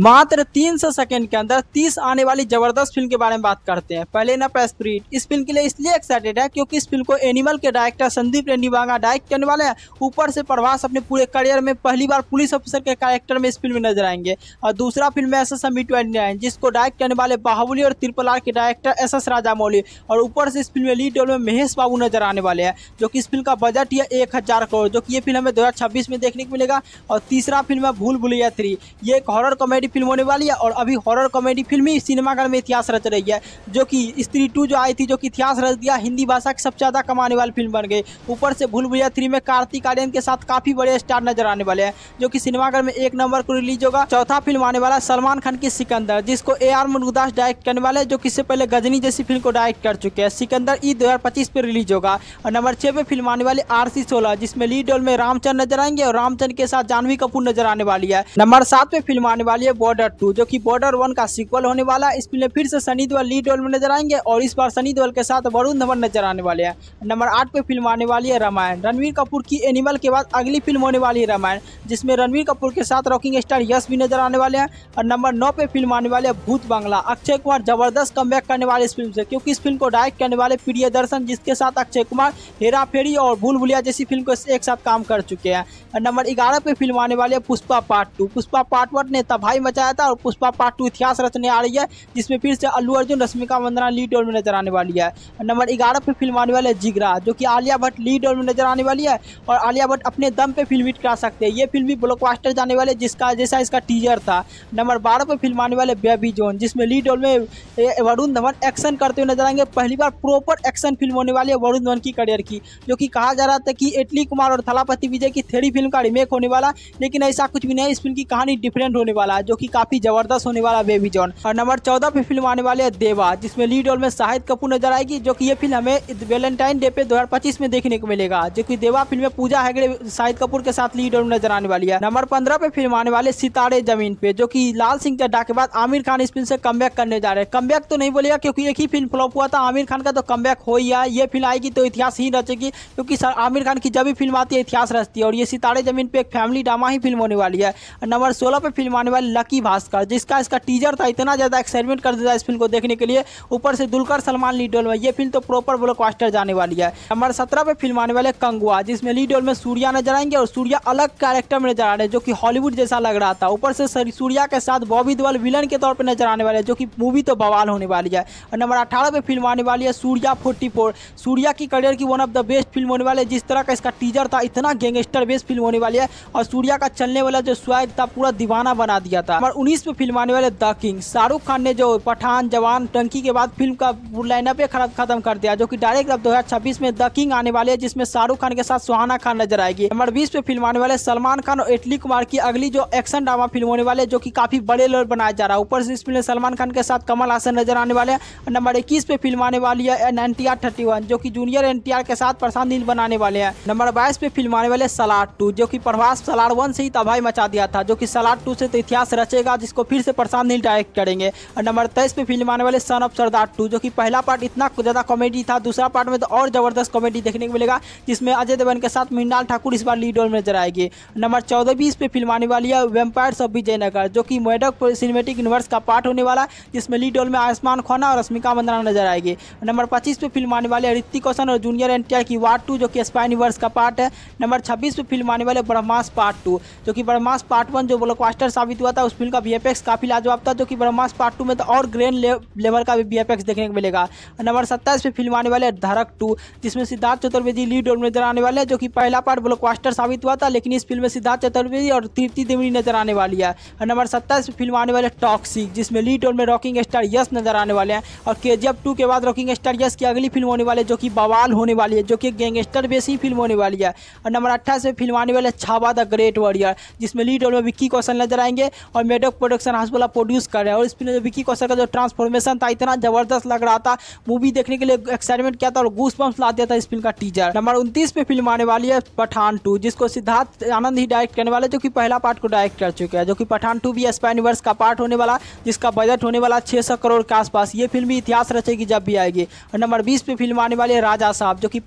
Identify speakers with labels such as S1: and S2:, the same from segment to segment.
S1: मात्र 300 सेकंड के अंदर 30 आने वाली जबरदस्त फिल्म के बारे में बात करते हैं। पहले ना स्प्रिट, इस फिल्म के लिए इसलिए एक्साइटेड है क्योंकि इस फिल्म को एनिमल के डायरेक्टर संदीप रेड्डी वांगा डायरेक्ट करने वाले हैं। ऊपर से प्रभास अपने पूरे करियर में पहली बार पुलिस ऑफिसर के कैरेक्टर में इस फिल्म में नजर आएंगे। और दूसरा फिल्म है SSMB29 जिसको डायरेक्ट करने वाले बाहुबली और RRR के डायरेक्टर SS राजामौली। और ऊपर से इस फिल्म में लीड रोल में महेश बाबू नजर आने वाले हैं, जो कि इस फिल्म का बजट है 1000 करोड़, जो कि ये फिल्म हमें 2026 में देखने को मिलेगा। और तीसरा फिल्म है भूल भुलैया 3, ये एक हॉरर कॉमेडी फिल्म होने वाली है। और अभी हॉरर कॉमेडी फिल्म ही सिनेमाघर में इतिहास रच रही है, जो कि स्त्री 2 जो आई थी, जो कि इतिहास रच दिया, हिंदी भाषा की सबसे ज्यादा कमाने वाली फिल्म बन गई। ऊपर से भूल भुलैया 3 में कार्तिक आर्यन के साथ काफी बड़े स्टार नजर आने वाले हैं, जो कि सिनेमाघर में 1 नवंबर को रिलीज होगा। चौथा फिल्म आने वाला सलमान खान की सिकंदर, जिसको AR मुरुगदास डायरेक्ट करने वाले, जो कि इससे पहले गजनी जैसी फिल्म को डायरेक्ट कर चुके हैं। सिकंदर 2025 पे रिलीज होगा। और नंबर 6 पे फिल्म आने वाली RC16, जिसमें लीड रोल में रामचंद्र नजर आएंगे और रामचंद्र के साथ जानवी कपूर नजर आने वाली है। नंबर 7 पे फिल्म आने वाली है बॉर्डर 2, जो कि बॉर्डर 1 का सीक्वल होने वाला है। इस फिल्म में फिर से सनी देओल लीड रोल में नजर आएंगे और इस बार सनी देओल के साथ वरुण धवन नजर आने वाले हैं। नंबर 8 पे फिल्म आने वाली है रामायण, रणवीर कपूर की एनिमल के बाद अगली फिल्म होने वाली है रामायण, जिसमें रणवीर कपूर के साथ रॉकिंग स्टार यश भी नजर आने वाले हैं। और नंबर 9 पे फिल्म आने वाली है भूत बंगला, अक्षय कुमार जबरदस्त कमबैक करने वाले इस फिल्म से, क्योंकि इस फिल्म को डायरेक्ट करने वाले प्रियदर्शन, जिसके साथ अक्षय कुमार हेरा फेरी और भूल भुलैया जैसी फिल्म को एक साथ काम कर चुके हैं। और नंबर 11 पे फिल्म आने वाली है पुष्पा पार्ट 2। पुष्पा पार्ट 1 ने तबाही मचाया था और पुष्पा पार्ट 2 इतिहास रचने आ रही है, जिसमें फिर से अल्लू अर्जुन, रश्मिका मंदाना लीड रोल में नजर आने वाली है। और नंबर 11 पे फिल्म आने वाली है जिगरा, जो कि आलिया भट्ट लीड रोल में नजर आने वाली है। और आलिया भट्ट अपने दम पे फिल्म हिट करा सकते हैं, ये फिल्म भी ब्लॉकबस्टर जाने वाले, जिसका जैसा इसका टीजर था। नंबर 12 पे फिल्म आने वाले बेबी जॉन, जिसमें लीड रोल में वरुण धवन एक्शन करते हुए नजर आएंगे। पहली बार प्रॉपर एक्शन फिल्म होने वाली है वरुण धवन की करियर की, जो कि कहा जा रहा था कि इटली कुमार और थलापति विजय की थेरी फिल्म का रीमेक होने वाला, लेकिन ऐसा कुछ भी नहीं। इस फिल्म की कहानी डिफरेंट होने वाला है, जो कि काफी जबरदस्त होने वाला बेबी जॉन। और नंबर 14 पे फिल्म आने वाली है देवा, जिसमें लीड रोल में शाहिद कपूर नजर आएगी, जो कि ये फिल्म हमें वैलेंटाइन डे पे 2025 में देखने को मिलेगा, जो कि देवा फिल्म में पूजा हेगड़े शाहिद कपूर के साथ लीड रोल में नजर आने वाली है। नंबर 15 पे फिल्म आने वाले सितारे जमीन पे, जो कि लाल सिंह चड्ढा के बाद आमिर खान इस फिल्म से कमबैक करने जा रहे हैं। कमबैक तो नहीं बोलेगा क्योंकि एक ही फिल्म फ्लॉप हुआ था, आमिर खान का तो कमबैक हो ही है। ये फिल्म आएगी तो इतिहास ही रचेगी, क्योंकि आमिर खान की जब भी फिल्म आती है इतिहास रचती है। और ये सितारे जमीन पे एक फैमिली ड्रामा ही फिल्म होने वाली है। नंबर 16 पे फिल्म आने वाली लकी भास्कर, जिसका इसका टीजर था, इतना ज्यादा एक्साइटमेंट कर देता इस फिल्म को देखने के लिए। ऊपर से दुलकर सलमान लीड रोल में, ये फिल्म तो प्रॉपर ब्लॉकबस्टर जाने वाली है। नंबर 17 पे फिल्म आने वाले कंगुआ, जिसमें लीड रोल में सूर्या नजर आएंगे और सूर्या अलग कैरेक्टर में नजर आ रहे हैं, जो कि हॉलीवुड जैसा लग रहा था। ऊपर से सूर्या के साथ बॉबी देओल विलन के तौर पर नजर आने वाले हैं, जो कि मूवी तो बवाल होने वाली है। और नंबर 18 पे फिल्म आने वाली है सूर्या 44, सूर्या की करियर की one of the best film होने वाली है। जिस तरह का इसका टीजर था, इतना गैंगस्टर बेस्ड फिल्म होने वाली है। और सूर्या का चलने वाला जो स्वैग था पूरा दीवाना बना दिया था। नंबर 19 पे फिल्म आने वाले द किंग, शाहरुख खान ने जो पठान, जवान, टंकी के बाद फिल्म का लाइनअप खत्म कर दिया, जो कि डायरेक्ट अब 2026 में द किंग आने वाले हैं, जिसमें शाहरुख खान के साथ सुहाना खान नजर आएगी। नंबर 20 पे फिल्म आने वाले सलमान खान और इटली कुमार की अगली जो एक्शन ड्रामा फिल्म होने वाले, जो कि काफी बड़े लेवल बनाया जा रहा है। ऊपर से इस फिल्म में सलमान खान के साथ कमल हासन नजर आने वाले हैं। नंबर 21 पे फिल्म आने वाली है NTR 31, जो कि जूनियर NTR के साथ प्रशांत नील बनाने वाले हैं। नंबर 22 पे फिल्म आने वाले सलार 2, जो कि प्रभास सलार 1 से ही तबाही मचा दिया था, जो कि सलार 2 से तो इतिहास रचेगा, जिसको फिर से प्रशांत नील डायरेक्ट करेंगे। और नंबर 23 पे फिल्म आने वाले सन ऑफ सरदार 2, जो कि पहला पार्ट इतना ज्यादा कॉमेडी था, दूसरा पार्ट में तो और जबरदस्त कॉमेडी देखने को मिलेगा, जिसमें अजय देवगन के साथ मृणाल ठाकुर इस बार लीड रोल में नजर आएगी। नंबर 14-20 पे फिल्म आने वाली है वैम्पायर्स ऑफ विजयनगर, जो कि मोएडक सिनेमेटिक यूनिवर्स का पार्ट होने वाला, जिसमें लीड रोल में आयुष्मान खुराना और रश्मिका मंदाना नजर आएगी। नंबर 25 पे फिल्म आने वाली है ऋतिक रोशन और जूनियर NTR की वार 2, जो कि स्पाई यूनिवर्स का पार्ट है। नंबर 26 पे फिल्म आने वाले ब्रह्मास्त्र पार्ट 2, जो कि ब्रह्मास्त्र पार्ट 1 जो ब्लॉकबस्टर साबित हुआ था, उस फिल्म का VFX काफी लाजवाब था, जो कि ब्रह्मास्त्र पार्ट 2 में तो और ग्रैंड लेवल का भी VFX देखने को मिलेगा। नंबर 27 पे फिल्म आने वाले धड़क 2, जिसमें सिद्धार्थ चतुर्वेदी लीड रोल में नजर आने वाले हैं, जो कि पहला पार्ट ब्लॉकबस्टर साबित हुआ था, लेकिन इस फिल्म में सिद्धार्थ चतुर्वेदी और तृप्ति देवी नजर आने वाली है। नंबर 27 पे फिल्म आने वाले टॉक्सिक, जिसमें लीड रोल में रॉकिंग स्टार यश नजर आने वाले हैं। और KGF 2 के बाद रॉकिंग स्टार यश की अगली फिल्म होने वाली है, जो कि बवाल होने वाली है, जो कि गैंगस्टर बेसी फिल्म होने वाली है। और नंबर 28 पे फिल्म आने वाले छावा द ग्रेट वॉरियर, जिसमें लीड रोल में विक्की कौशल नजर आएंगे और मेडक प्रोडक्शन हाउस वाला प्रोड्यूस कर रहे हैं। और इस फिल्म में विक्की कौशल का जो ट्रांसफॉर्मेशन था इतना जबरदस्त लग रहा था, मूवी देखने के लिए एक्साइटमेंट किया था और गूस बम्स ला दिया था इस फिल्म का टीजर। नंबर 29 पे फिल्म आने वाली है पठान 2, जिसको सिद्धार्थ आनंद ही डायरेक्ट करने वाले, जो कि पहला पार्ट को डायरेक्ट कर चुके हैं, जो कि पठान 2 भी स्पाई यूनिवर्स का पार्ट होने वाला, जिसका बजट होने वाला 600 करोड़ के आसपास। ये फिल्म भी इतिहास रचेगी जब भी आएगी। और नंबर 20 पे फिल्म आने वाली है राजा साहब, जो कि प्रभास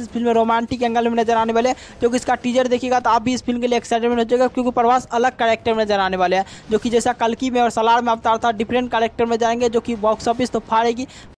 S1: इस फिल्म में रोमांटिक एंगल में नजर आने वाले हैं, जो कि इसका टीजर देखिएगा तो आप भी इस फिल्म के लिए एक्साइटमेंट हो जाएगा, क्योंकि प्रभास अलग कैरेक्टर में नजर आने वाले हैं, जो कि जैसा कल्कि में और सलार में अवतार था, डिफरेंट कैरेक्टर में जाएंगे, जो कि बॉक्स ऑफिस तो फाड़ेगी।